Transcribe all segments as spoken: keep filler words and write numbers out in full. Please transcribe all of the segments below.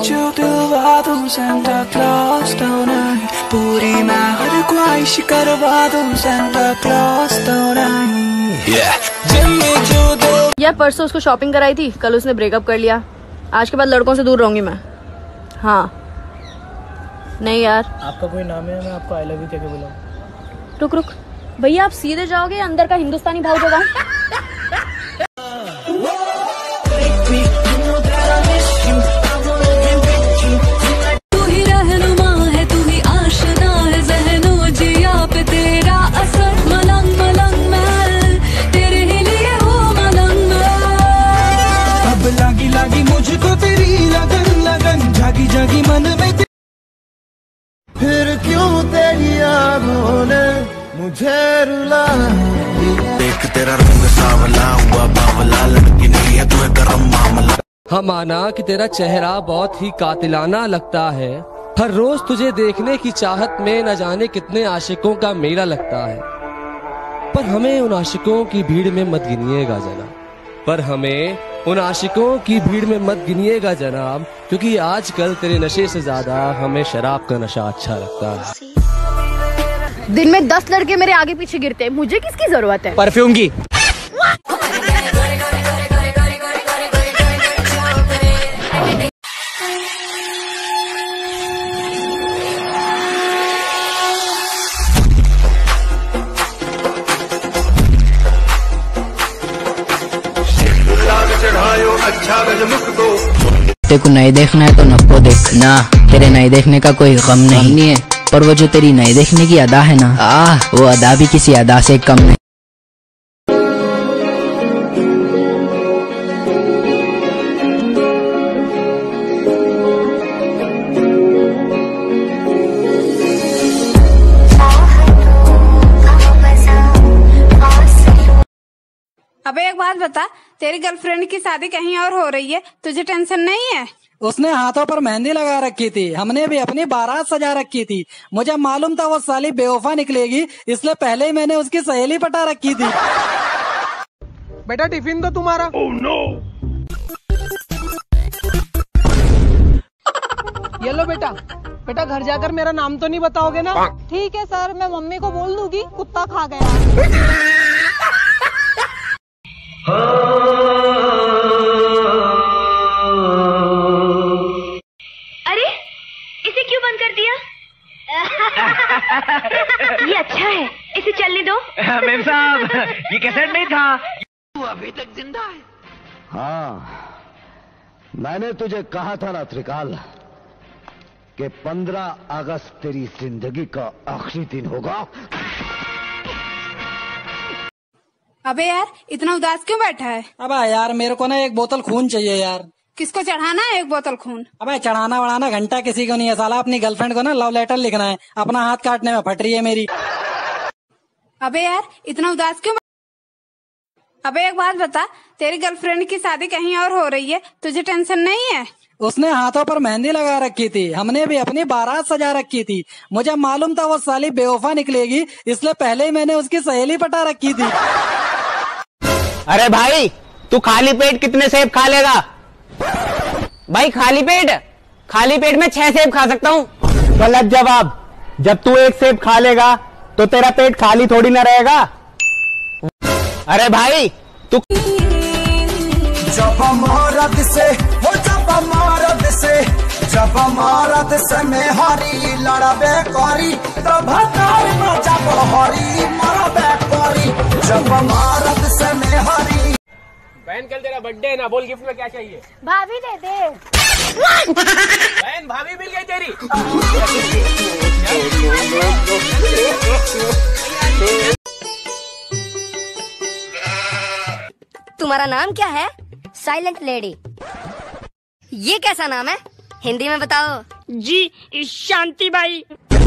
जो दिलवा दूं सेंटा क्लॉस तो नहीं, पूरी मैं हर ख्वाहिश करवा दूं सेंटा क्लॉस तो नहीं। जो दिल यार परसों उसको शॉपिंग कराई थी, कल उसने ब्रेकअप कर लिया। आज के बाद लड़कों से दूर रहूंगी मैं। हाँ नहीं यार। आपका कोई नाम है, मैं आपको आई लव यू कह के बुलाऊं? रुक रुक भैया, आप सीधे जाओगे अंदर का हिंदुस्तानी भाव जगाऊं? तू ही रहनुमा है, तू ही आशना है, ज़हनो जिया पे तेरा असर। मलंग मलंग मैं तेरे ही लिए हूँ मलंग मैं। अब लागी लागी मुझको तेरी लगन लगन, जागी जागी मन में, फिर क्यों तेरी आँखों ने मुझे रुला। देख तेरा रंग सावला हुआ बावला, लड़की नहीं है तू गरम मामला। हाँ माना कि तेरा चेहरा बहुत ही कातिलाना लगता है, हर रोज तुझे देखने की चाहत में न जाने कितने आशिकों का मेला लगता है। पर हमें उन आशिकों की भीड़ में मत गिनिएगा जनाब, पर हमें उन आशिकों की भीड़ में मत गिनिएगा जनाब, क्योंकि आजकल तेरे नशे से ज्यादा हमें शराब का नशा अच्छा लगता है। दिन में दस लड़के मेरे आगे पीछे गिरते हैं, मुझे किसकी जरूरत है परफ्यूम की? तेरे को नहीं देखना है तो नको देखना, तेरे नहीं देखने का कोई गम नहीं, नहीं है। पर वो जो तेरी नहीं देखने की अदा है ना, आ वो अदा भी किसी अदा से कम नहीं। अबे एक बात बता, तेरी गर्लफ्रेंड की शादी कहीं और हो रही है, तुझे टेंशन नहीं है? उसने हाथों पर मेहंदी लगा रखी थी, हमने भी अपनी बारात सजा रखी थी। मुझे मालूम था वो साली बेवफा निकलेगी, इसलिए पहले ही मैंने उसकी सहेली पटा रखी थी। बेटा टिफिन दो तुम्हारा। oh, no. ये लो बेटा। बेटा घर जाकर मेरा नाम तो नहीं बताओगे ना? ठीक है सर, मैं मम्मी को बोल दूंगी कुत्ता खा गया। अरे इसे क्यों बंद कर दिया? ये अच्छा है, इसे चलने दो। मेम साहब ये कैसेट नहीं था। तू अभी तक जिंदा है? हाँ मैंने तुझे कहा था ना त्रिकाल कि पंद्रह अगस्त तेरी जिंदगी का आखिरी दिन होगा। अबे यार इतना उदास क्यों बैठा है? अबे यार मेरे को ना एक बोतल खून चाहिए यार। किसको चढ़ाना है एक बोतल खून? अबे चढ़ाना वढ़ाना घंटा किसी को नहीं है साला, अपनी गर्लफ्रेंड को ना लव लेटर लिखना है, अपना हाथ काटने में फट रही है मेरी। अबे यार इतना उदास क्यों? अबे एक बात बता, तेरी गर्लफ्रेंड की शादी कहीं और हो रही है, तुझे टेंशन नहीं है? उसने हाथों पर मेहंदी लगा रखी थी, हमने भी अपनी बारात सजा रखी थी। मुझे मालूम था वो साली बेवफा निकलेगी, इसलिए पहले ही मैंने उसकी सहेली पटा रखी थी। अरे भाई तू खाली पेट कितने सेब खा लेगा? भाई खाली पेट खाली पेट में छह सेब खा सकता हूँ। गलत जवाब। जब तू एक सेब खा लेगा तो तेरा पेट खाली थोड़ी ना रहेगा। अरे भाई तू जब मरद से हो जब मरद से जब मरद से में हरी लड़बे करी तब जब हरी मरबे करी जब मरद से में हरी। बहन कल तेरा बर्थडे है ना, बोल गिफ्ट में क्या चाहिए? भाभी दे दे। बहन भाभी मिल गई तेरी। तुम्हारा नाम क्या है? Silent lady. ये कैसा नाम है? हिंदी में बताओ। जी शांति बाई।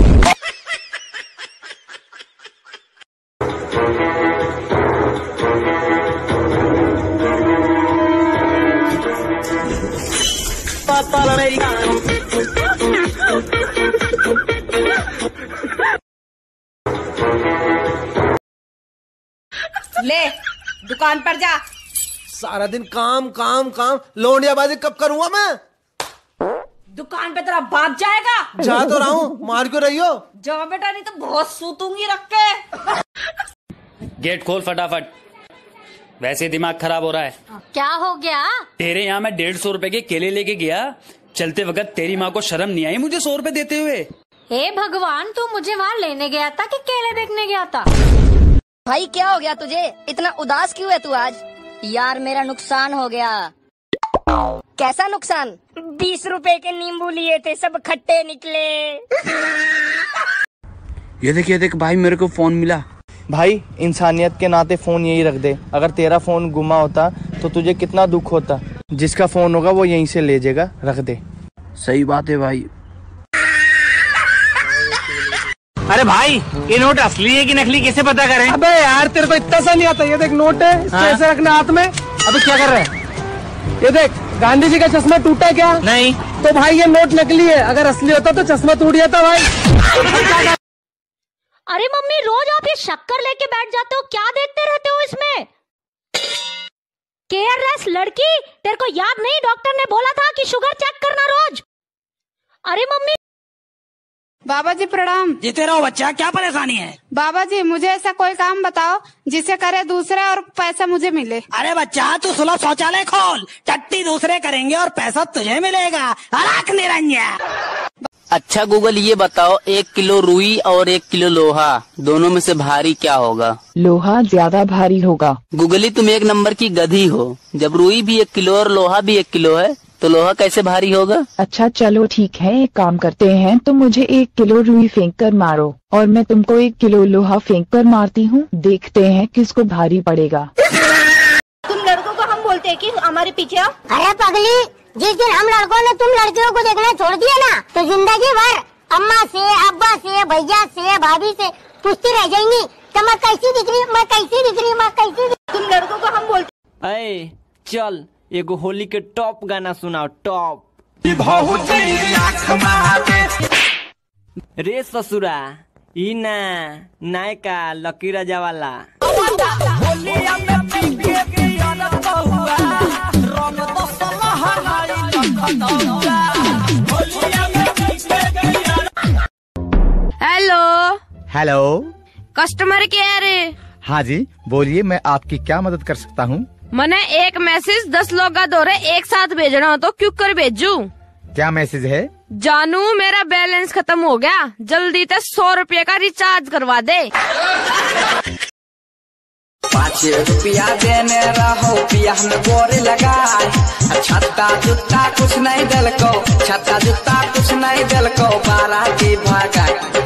ले दुकान पर जा। सारा दिन काम काम काम, लौंडियाबाजी कब करूंगा मैं? दुकान पे तेरा बाप जाएगा। जा तो रहा हूँ, मार क्यों रही हो? जा बेटा, नहीं तो बहुत सूतूंगी रख के। गेट खोल फटाफट, वैसे दिमाग खराब हो रहा है। क्या हो गया? तेरे यहाँ मैं डेढ़ सौ रुपए के केले लेके गया, चलते वक्त तेरी माँ को शर्म नहीं आई मुझे सौ रुपए देते हुए? हे भगवान, तू मुझे वहाँ लेने गया था कि केले देखने गया था? भाई क्या हो गया तुझे, इतना उदास क्यों है तू आज? यार मेरा नुकसान हो गया। कैसा नुकसान? बीस रुपए के नींबू लिए थे, सब खट्टे निकले। ये देख ये देख भाई, मेरे को फोन मिला। भाई इंसानियत के नाते फोन यही रख दे, अगर तेरा फोन गुमा होता तो तुझे कितना दुख होता। जिसका फोन होगा वो यहीं से ले जाएगा, रख दे। सही बात है भाई। अरे भाई, ये नोट असली है कि नकली कैसे पता करें? अबे यार तेरे को इतना सा नहीं आता। ये देख नोट है, इसको ऐसे रखना हाथ में। अबे क्या कर रहा है? ये देख, गांधी जी का चश्मा टूटा क्या? नहीं। तो भाई ये नोट नकली है, अगर असली होता तो चश्मा टूट जाता भाई। अरे मम्मी, रोज आप ये शक्कर लेके बैठ जाते हो, क्या देखते रहते हो इसमें? केयरलेस लड़की, तेरे को याद नहीं डॉक्टर ने बोला था कि शुगर चेक करना रोज? अरे मम्मी। बाबा जी प्रणाम। जीते रहो बच्चा, क्या परेशानी है? बाबा जी मुझे ऐसा कोई काम बताओ जिसे करे दूसरे और पैसा मुझे मिले। अरे बच्चा, तू सुलभ शौचालय खोल, टट्टी दूसरे करेंगे और पैसा तुझे मिलेगा। अलाक निरंजन। अच्छा गूगल, ये बताओ एक किलो रुई और एक किलो लोहा, दोनों में से भारी क्या होगा? लोहा ज्यादा भारी होगा। गूगली, तुम एक नंबर की गधी हो। जब रुई भी एक किलो और लोहा भी एक किलो है तो लोहा कैसे भारी होगा? अच्छा चलो ठीक है, एक काम करते हैं, तुम मुझे एक किलो रुई फेंक कर मारो और मैं तुमको एक किलो लोहा फेंक कर मारती हूँ, देखते हैं किसको भारी पड़ेगा। तुम लड़कों को हम बोलते हैं कि हमारे पीछे आओ। अरे पगली, जिस दिन हम लड़कों ने तुम लड़कियों को देखना छोड़ दिया ना, तो जिंदगी भर अम्मा से, अब्बा से, भैया से, भाभी से पूछती रह जाएंगी कि मैं कैसी दिख रही, मैं कैसी दिख रही, मैं कैसी दिख। तुम लड़कों को हम बोलते। अरे चल, एगो होली के टॉप गाना सुनाओ, टॉप। रे ससुरा, ई ना नायका लकी राजा वाला। हेलो। हेलो, कस्टमर केयर है? हाँ जी बोलिए, मैं आपकी क्या मदद कर सकता हूँ? मैंने एक मैसेज दस लोग का दौरे एक साथ भेजना हो तो क्यों कर भेजू? क्या मैसेज है? जानू मेरा बैलेंस खत्म हो गया, जल्दी से सौ रुपये का रिचार्ज करवा दे। पाँच रुपया देने रहो, पिया में बोर लगा, छत्ता जुत्ता कुछ नहीं दिल को, छत्ता जुत्ता कुछ नहीं दिल को, बारह की भागा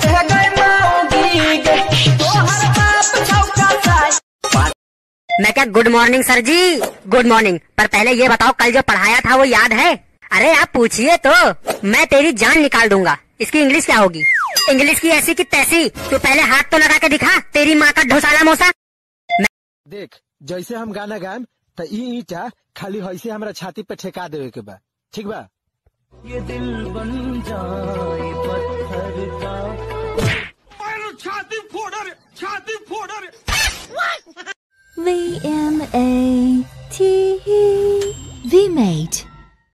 मैं क्या good morning sir ji, good morning. पर पहले ये बताओ कल जो पढ़ाया था वो याद है? अरे आप पूछिए तो, मैं तेरी जान निकाल दूंगा। इसकी इंग्लिश क्या होगी? इंग्लिश की ऐसी की तैसी। तू पहले हाथ तो लगा के दिखा, तेरी माँ का ढोसाला मोसा। देख, जैसे हम गाना गाएम तो ई ईटा खाली वैसे हमारा छाती पे ठेका देवे के बा, ठीक बा? ये दिल बन जाए पत्थर का। छाती फोड़ रे, छाती फोड़ रे। V M A T E V-Mate